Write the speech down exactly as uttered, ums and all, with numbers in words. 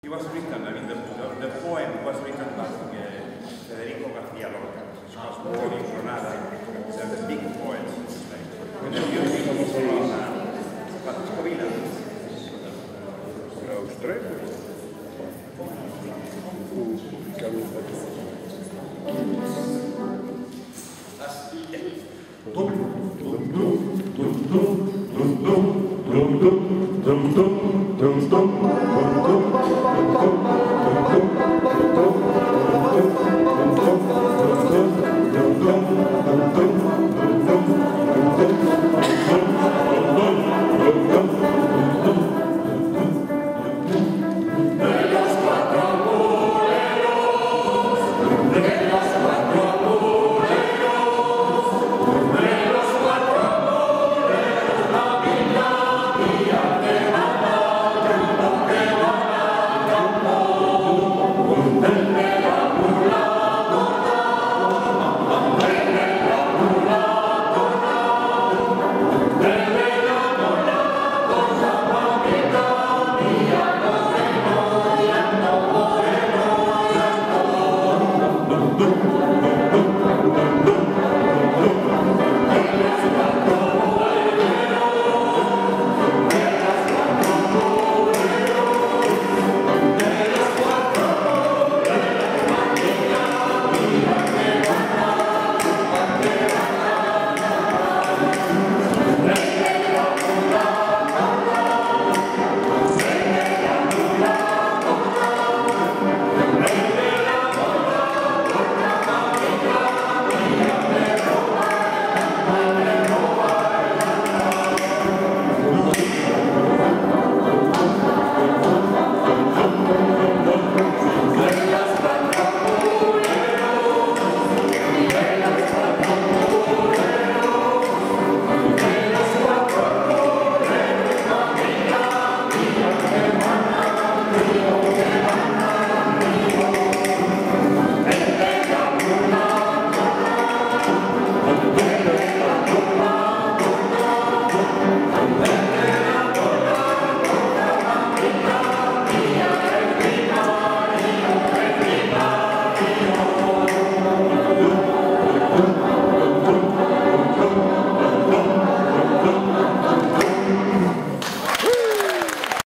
He was written, I mean, the, the, the poem was written by uh, Federico García Lorca. He was born in Granada. He's a big poet in Spain. And the music is from uh, Francisco Villa. Australia. Publicado en Patrón. Dum dum dum dum dum dum dum dum dum dum